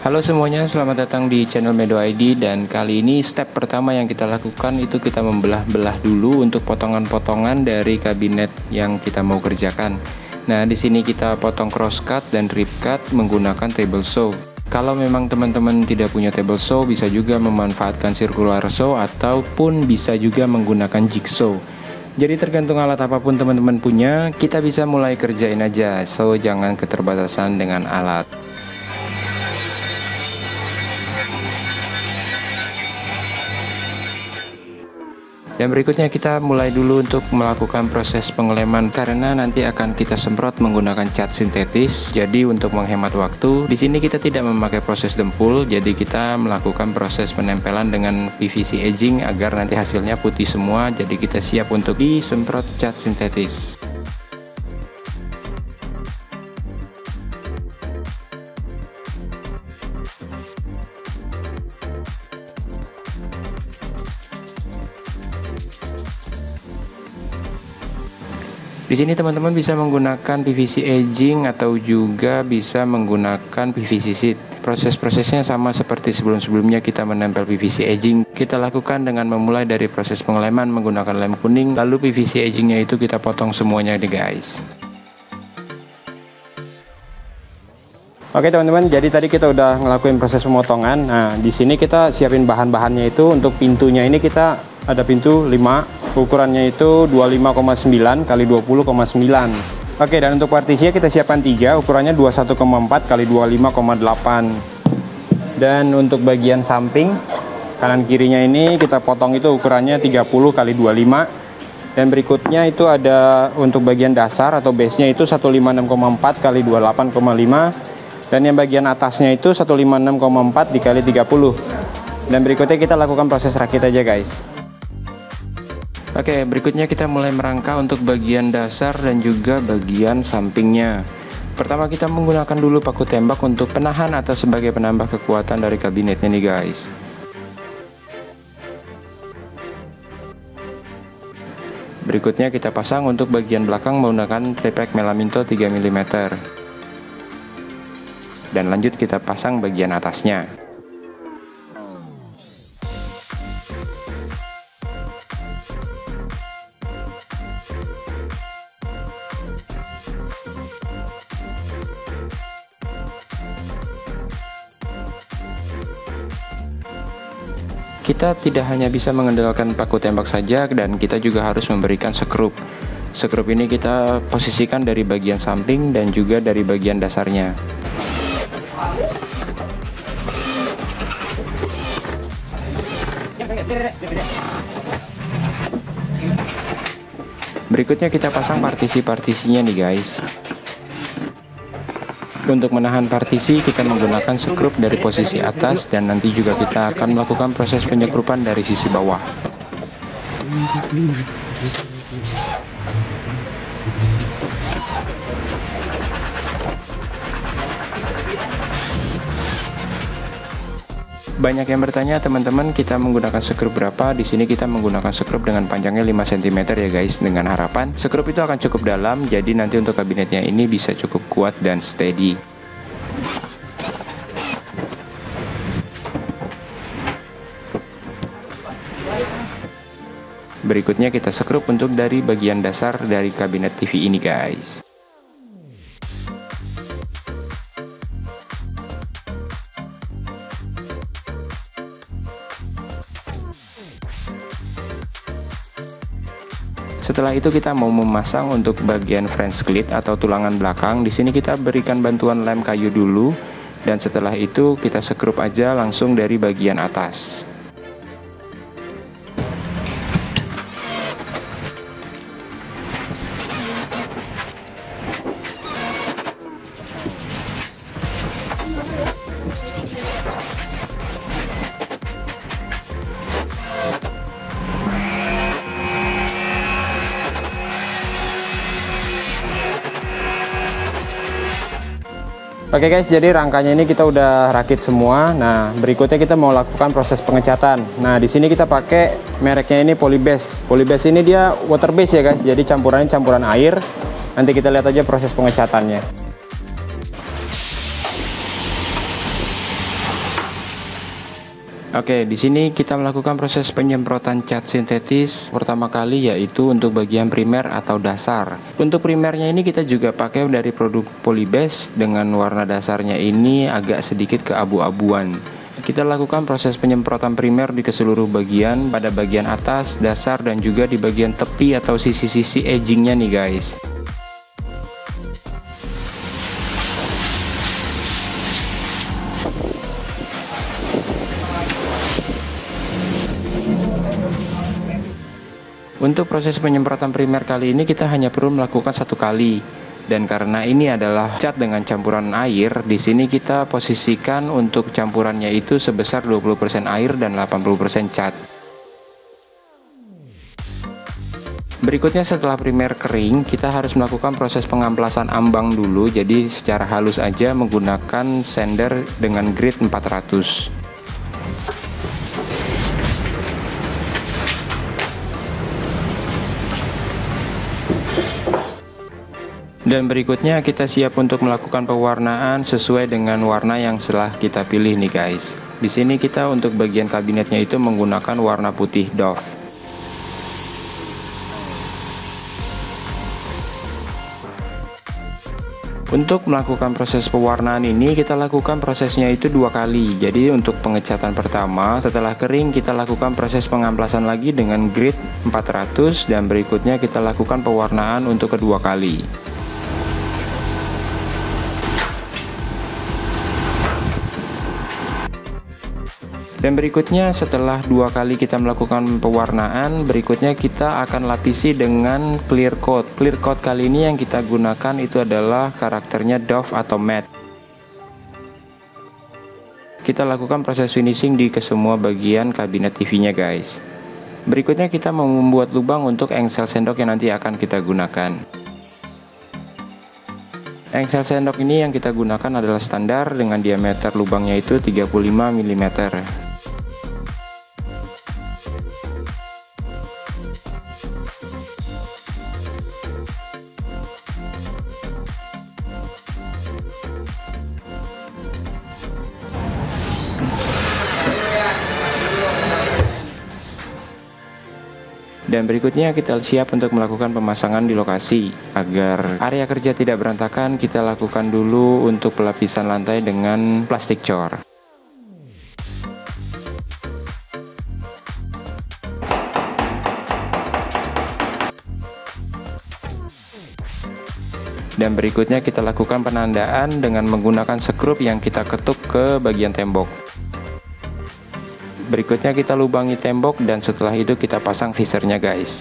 Halo semuanya, selamat datang di channel Medo ID. Dan kali ini step pertama yang kita lakukan itu kita membelah-belah dulu untuk potongan-potongan dari kabinet yang kita mau kerjakan. Nah, di sini kita potong cross cut dan rib cut menggunakan table saw. Kalau memang teman-teman tidak punya table saw, bisa juga memanfaatkan circular saw ataupun bisa juga menggunakan jigsaw. Jadi tergantung alat apapun teman-teman punya, kita bisa mulai kerjain aja. So, jangan keterbatasan dengan alat. Dan berikutnya kita mulai dulu untuk melakukan proses pengeleman karena nanti akan kita semprot menggunakan cat sintetis. Jadi untuk menghemat waktu, di sini kita tidak memakai proses dempul, jadi kita melakukan proses penempelan dengan PVC edging agar nanti hasilnya putih semua. Jadi kita siap untuk disemprot cat sintetis. Di sini teman-teman bisa menggunakan PVC edging atau juga bisa menggunakan PVC sheet. Proses-prosesnya sama seperti sebelum-sebelumnya kita menempel PVC edging. Kita lakukan dengan memulai dari proses pengeleman menggunakan lem kuning, lalu PVC edgingnya itu kita potong semuanya nih guys. Oke teman-teman, jadi tadi kita udah ngelakuin proses pemotongan. Nah, di sini kita siapin bahan-bahannya itu. Untuk pintunya ini kita ada pintu 5, ukurannya itu 25,9 kali 20,9. Oke, dan untuk partisinya kita siapkan 3, ukurannya 21,4 kali 25,8. Dan untuk bagian samping kanan kirinya ini kita potong itu ukurannya 30 kali 25. Dan berikutnya itu ada untuk bagian dasar atau base-nya itu 156,4 kali 28,5. Dan yang bagian atasnya itu 156,4 dikali 30. Dan berikutnya kita lakukan proses rakit aja guys. Oke, berikutnya kita mulai merangka untuk bagian dasar dan juga bagian sampingnya. Pertama kita menggunakan dulu paku tembak untuk penahan atau sebagai penambah kekuatan dari kabinetnya nih guys. Berikutnya kita pasang untuk bagian belakang menggunakan triplek melaminto 3 mm. Dan lanjut kita pasang bagian atasnya. Kita tidak hanya bisa mengandalkan paku tembak saja, dan kita juga harus memberikan sekrup. Sekrup ini kita posisikan dari bagian samping dan juga dari bagian dasarnya. Berikutnya kita pasang partisi-partisinya nih guys. Untuk menahan partisi kita menggunakan sekrup dari posisi atas, dan nanti juga kita akan melakukan proses penyekrupan dari sisi bawah. Banyak yang bertanya teman-teman, kita menggunakan sekrup berapa? Di sini kita menggunakan sekrup dengan panjangnya 5 cm ya guys, dengan harapan sekrup itu akan cukup dalam, jadi nanti untuk kabinetnya ini bisa cukup kuat dan steady. Berikutnya kita sekrup untuk dari bagian dasar dari kabinet TV ini guys. Setelah itu kita mau memasang untuk bagian French clit atau tulangan belakang. Di sini kita berikan bantuan lem kayu dulu, dan setelah itu kita sekrup aja langsung dari bagian atas. Oke guys, jadi rangkanya ini kita udah rakit semua. Nah, berikutnya kita mau lakukan proses pengecatan. Nah, di sini kita pakai mereknya ini Polybase. Polybase ini dia water base ya guys. Jadi campurannya campuran air. Nanti kita lihat aja proses pengecatannya. Oke, di sini kita melakukan proses penyemprotan cat sintetis pertama kali, yaitu untuk bagian primer atau dasar. Untuk primernya ini kita juga pakai dari produk Polybase dengan warna dasarnya ini agak sedikit keabu-abuan. Kita lakukan proses penyemprotan primer di keseluruh bagian, pada bagian atas, dasar, dan juga di bagian tepi atau sisi-sisi edgingnya nih guys. Untuk proses penyemprotan primer kali ini kita hanya perlu melakukan satu kali. Dan karena ini adalah cat dengan campuran air, di sini kita posisikan untuk campurannya itu sebesar 20% air dan 80% cat. Berikutnya setelah primer kering, kita harus melakukan proses pengamplasan ambang dulu. Jadi secara halus aja menggunakan sander dengan grit 400. Dan berikutnya kita siap untuk melakukan pewarnaan sesuai dengan warna yang telah kita pilih nih guys. Di sini kita untuk bagian kabinetnya itu menggunakan warna putih Dove. Untuk melakukan proses pewarnaan ini kita lakukan prosesnya itu 2 kali. Jadi untuk pengecatan pertama, setelah kering kita lakukan proses pengamplasan lagi dengan grit 400, dan berikutnya kita lakukan pewarnaan untuk kedua kali. Dan berikutnya setelah 2 kali kita melakukan pewarnaan, berikutnya kita akan lapisi dengan clear coat. Clear coat kali ini yang kita gunakan itu adalah karakternya Dove atau matte. Kita lakukan proses finishing di kesemua bagian kabinet TV-nya guys. Berikutnya kita mau membuat lubang untuk engsel sendok yang nanti akan kita gunakan. Engsel sendok ini yang kita gunakan adalah standar dengan diameter lubangnya itu 35 mm. Dan berikutnya kita siap untuk melakukan pemasangan di lokasi. Agar area kerja tidak berantakan, kita lakukan dulu untuk pelapisan lantai dengan plastik cor. Dan berikutnya kita lakukan penandaan dengan menggunakan skrup yang kita ketuk ke bagian tembok. Berikutnya kita lubangi tembok dan setelah itu kita pasang visernya guys.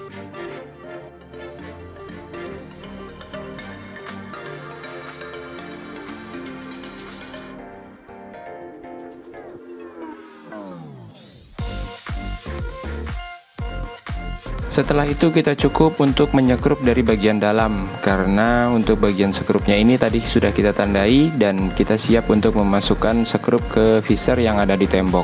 Setelah itu kita cukup untuk menyekrup dari bagian dalam, karena untuk bagian sekrupnya ini tadi sudah kita tandai dan kita siap untuk memasukkan sekrup ke visor yang ada di tembok.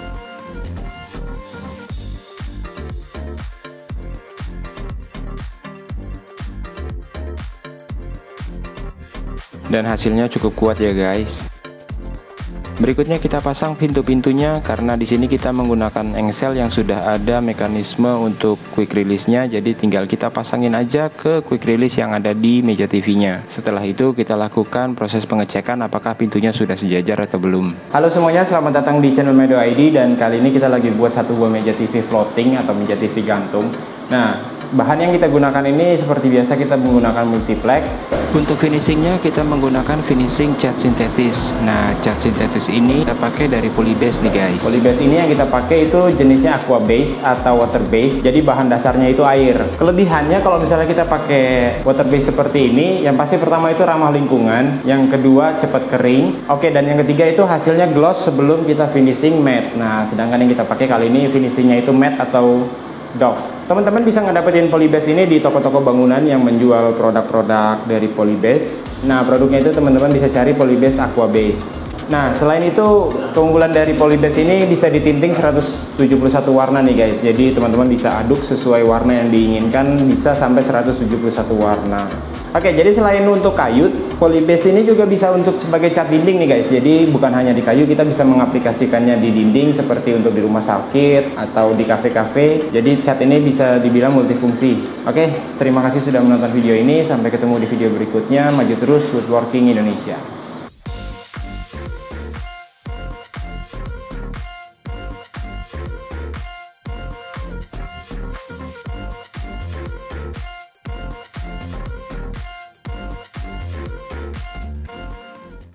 Dan hasilnya cukup kuat ya guys. Berikutnya kita pasang pintu-pintunya, karena di sini kita menggunakan engsel yang sudah ada mekanisme untuk quick release-nya, jadi tinggal kita pasangin aja ke quick release yang ada di meja TV-nya. Setelah itu kita lakukan proses pengecekan apakah pintunya sudah sejajar atau belum. Halo semuanya, selamat datang di channel Medo ID, dan kali ini kita lagi buat satu buah meja TV floating atau meja TV gantung. Nah, bahan yang kita gunakan ini seperti biasa kita menggunakan multiplex. Untuk finishingnya kita menggunakan finishing cat sintetis. Nah, cat sintetis ini kita pakai dari Polybase nih guys. Polybase ini yang kita pakai itu jenisnya aqua base atau water base. Jadi bahan dasarnya itu air. Kelebihannya kalau misalnya kita pakai water base seperti ini, yang pasti pertama itu ramah lingkungan, yang kedua cepat kering. Oke, dan yang ketiga itu hasilnya gloss sebelum kita finishing matte. Nah, sedangkan yang kita pakai kali ini finishingnya itu matte atau Dove. Teman-teman bisa ngedapetin Polybase ini di toko-toko bangunan yang menjual produk-produk dari Polybase. Nah, produknya itu teman-teman bisa cari Polybase Aqua Base. Nah, selain itu keunggulan dari Polybase ini bisa ditinting 171 warna nih guys. Jadi teman-teman bisa aduk sesuai warna yang diinginkan, bisa sampai 171 warna. Oke, jadi selain untuk kayu, polybase ini juga bisa untuk sebagai cat dinding nih guys. Jadi bukan hanya di kayu, kita bisa mengaplikasikannya di dinding seperti untuk di rumah sakit atau di kafe-kafe. Jadi cat ini bisa dibilang multifungsi. Oke, terima kasih sudah menonton video ini. Sampai ketemu di video berikutnya. Maju terus, woodworking Indonesia.